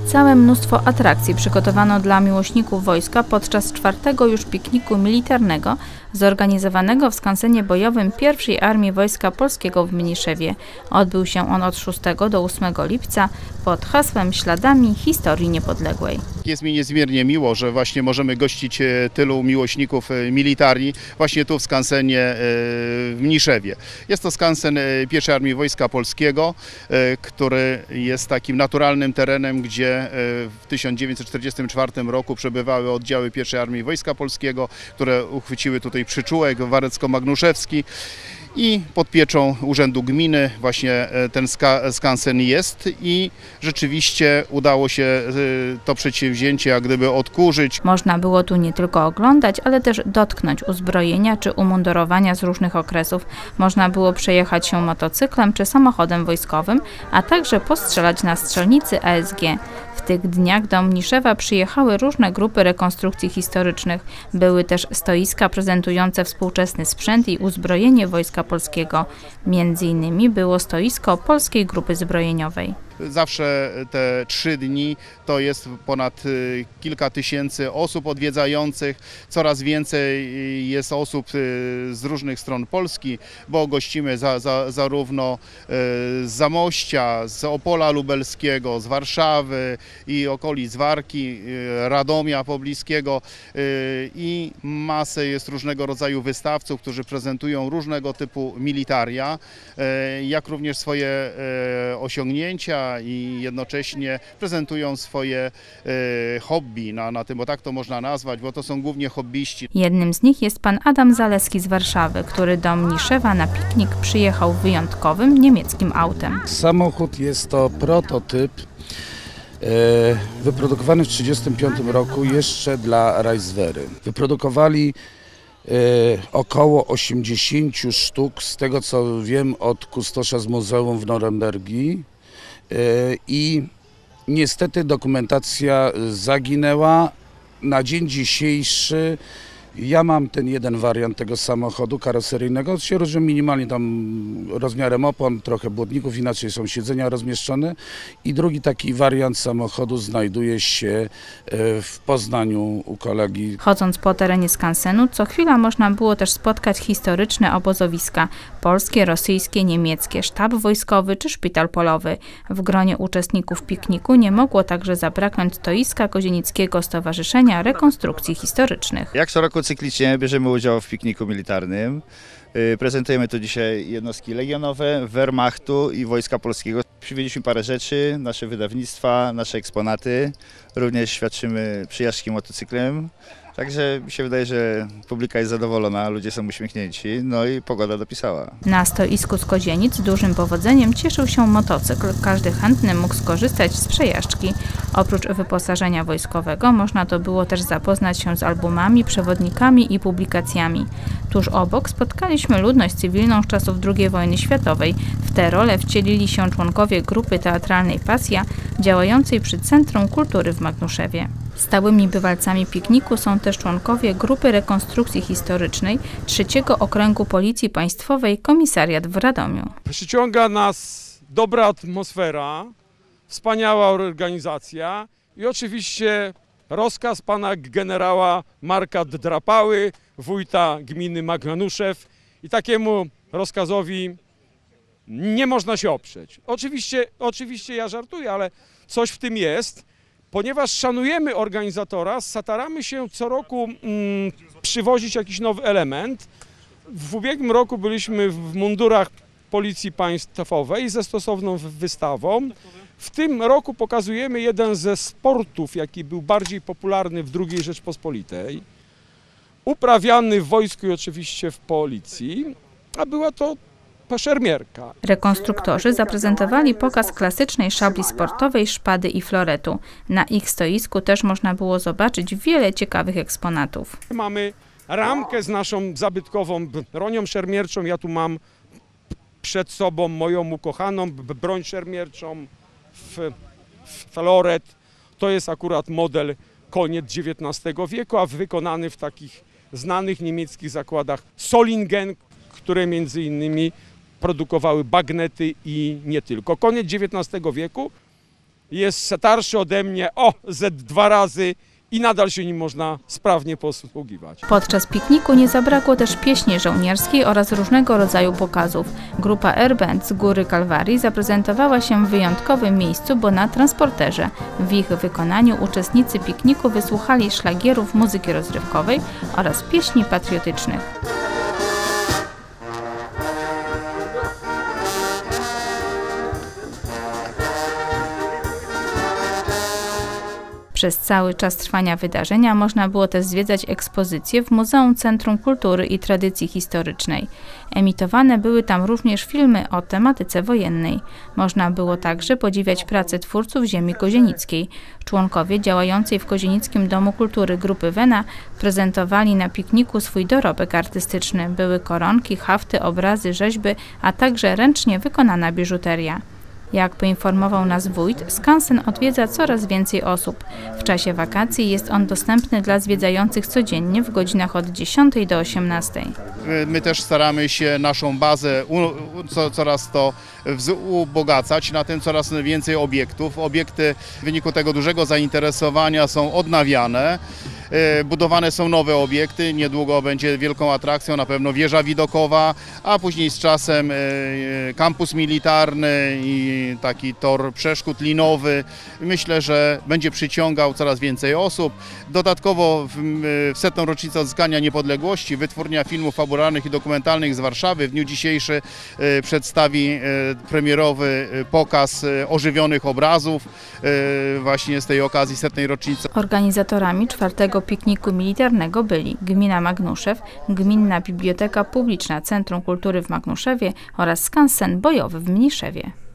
Całe mnóstwo atrakcji przygotowano dla miłośników wojska podczas 4. już pikniku militarnego zorganizowanego w skansenie bojowym I Armii Wojska Polskiego w Mniszewie. Odbył się on od 6 do 8 lipca pod hasłem Śladami Historii Niepodległej. Jest mi niezmiernie miło, że właśnie możemy gościć tylu miłośników militarii właśnie tu w skansenie w Mniszewie. Jest to skansen I Armii Wojska Polskiego, który jest takim naturalnym terenem, gdzie w 1944 roku przebywały oddziały I Armii Wojska Polskiego, które uchwyciły tutaj przyczółek warecko-magnuszewski. I pod pieczą Urzędu Gminy właśnie ten skansen jest i rzeczywiście udało się to przedsięwzięcie jak gdyby odkurzyć. Można było tu nie tylko oglądać, ale też dotknąć uzbrojenia czy umundurowania z różnych okresów. Można było przejechać się motocyklem czy samochodem wojskowym, a także postrzelać na strzelnicy ASG. W tych dniach do Mniszewa przyjechały różne grupy rekonstrukcji historycznych. Były też stoiska prezentujące współczesny sprzęt i uzbrojenie Wojska Polskiego. Między innymi było stoisko Polskiej Grupy Zbrojeniowej. Zawsze te 3 dni to jest ponad kilka tysięcy osób odwiedzających. Coraz więcej jest osób z różnych stron Polski, bo gościmy zarówno z Zamościa, z Opola Lubelskiego, z Warszawy i okolic Warki, Radomia pobliskiego i masę jest różnego rodzaju wystawców, którzy prezentują różnego typu militaria, jak również swoje osiągnięcia i jednocześnie prezentują swoje hobby na tym, bo tak to można nazwać, bo to są głównie hobbyści. Jednym z nich jest pan Adam Zaleski z Warszawy, który do Mniszewa na piknik przyjechał wyjątkowym niemieckim autem. Samochód jest to prototyp wyprodukowany w 1935 roku jeszcze dla Reichswehry. Wyprodukowali około 80 sztuk, z tego co wiem od kustosza z muzeum w Norymbergi. I niestety dokumentacja zaginęła. Na dzień dzisiejszy ja mam ten jeden wariant tego samochodu karoseryjnego, się różni minimalnie tam rozmiarem opon, trochę błotników, inaczej są siedzenia rozmieszczone i drugi taki wariant samochodu znajduje się w Poznaniu u kolegi. Chodząc po terenie skansenu, co chwila można było też spotkać historyczne obozowiska polskie, rosyjskie, niemieckie, sztab wojskowy czy szpital polowy. W gronie uczestników pikniku nie mogło także zabraknąć stoiska Kozienickiego Stowarzyszenia Rekonstrukcji Historycznych. Jak co roku cyklicznie bierzemy udział w pikniku militarnym. Prezentujemy tu dzisiaj jednostki legionowe, Wehrmachtu i Wojska Polskiego. Przywieźliśmy parę rzeczy, nasze wydawnictwa, nasze eksponaty. Również świadczymy przyjażdżki motocyklem. Także mi się wydaje, że publika jest zadowolona, ludzie są uśmiechnięci, no i pogoda dopisała. Na stoisku z Kozienic dużym powodzeniem cieszył się motocykl. Każdy chętny mógł skorzystać z przejażdżki. Oprócz wyposażenia wojskowego można to było też zapoznać się z albumami, przewodnikami i publikacjami. Tuż obok spotkaliśmy ludność cywilną z czasów II wojny światowej. W tę rolę wcielili się członkowie grupy teatralnej Pasja, działającej przy Centrum Kultury w Magnuszewie. Stałymi bywalcami pikniku są też członkowie Grupy Rekonstrukcji Historycznej 3. Okręgu Policji Państwowej Komisariat w Radomiu. Przyciąga nas dobra atmosfera, wspaniała organizacja i oczywiście rozkaz pana generała Marka Drapały, wójta gminy Magnuszew i takiemu rozkazowi nie można się oprzeć. Oczywiście ja żartuję, ale coś w tym jest. Ponieważ szanujemy organizatora, staramy się co roku przywozić jakiś nowy element. W ubiegłym roku byliśmy w mundurach Policji Państwowej ze stosowną wystawą. W tym roku pokazujemy jeden ze sportów, jaki był bardziej popularny w II Rzeczpospolitej, uprawiany w wojsku i oczywiście w policji, a była to szermierka. Rekonstruktorzy zaprezentowali pokaz klasycznej szabli sportowej, szpady i floretu. Na ich stoisku też można było zobaczyć wiele ciekawych eksponatów. Mamy ramkę z naszą zabytkową bronią szermierczą. Ja tu mam przed sobą moją ukochaną broń szermierczą, floret. To jest akurat model koniec XIX wieku, a wykonany w takich znanych niemieckich zakładach Solingen, które między innymi produkowały bagnety i nie tylko. Koniec XIX wieku jest starszy ode mnie ze 2 razy i nadal się nim można sprawnie posługiwać. Podczas pikniku nie zabrakło też pieśni żołnierskiej oraz różnego rodzaju pokazów. Grupa Airband z Góry Kalwarii zaprezentowała się w wyjątkowym miejscu, bo na transporterze. W ich wykonaniu uczestnicy pikniku wysłuchali szlagierów muzyki rozrywkowej oraz pieśni patriotycznych. Przez cały czas trwania wydarzenia można było też zwiedzać ekspozycje w Muzeum Centrum Kultury i Tradycji Historycznej. Emitowane były tam również filmy o tematyce wojennej. Można było także podziwiać pracę twórców ziemi kozienickiej. Członkowie działającej w Kozienickim Domu Kultury Grupy Wena prezentowali na pikniku swój dorobek artystyczny. Były koronki, hafty, obrazy, rzeźby, a także ręcznie wykonana biżuteria. Jak poinformował nas wójt, skansen odwiedza coraz więcej osób. W czasie wakacji jest on dostępny dla zwiedzających codziennie w godzinach od 10 do 18. My też staramy się naszą bazę coraz to ubogacać, na tym coraz więcej obiektów. Obiekty w wyniku tego dużego zainteresowania są odnawiane. Budowane są nowe obiekty, niedługo będzie wielką atrakcją na pewno wieża widokowa, a później z czasem kampus militarny i taki tor przeszkód linowy. Myślę, że będzie przyciągał coraz więcej osób. Dodatkowo w 100. rocznicę odzyskania niepodległości Wytwórnia Filmów Fabularnych i Dokumentalnych z Warszawy w dniu dzisiejszym przedstawi premierowy pokaz ożywionych obrazów właśnie z tej okazji 100. rocznicy. Organizatorami 4. pikniku militarnego byli Gmina Magnuszew, Gminna Biblioteka Publiczna Centrum Kultury w Magnuszewie oraz skansen bojowy w Mniszewie.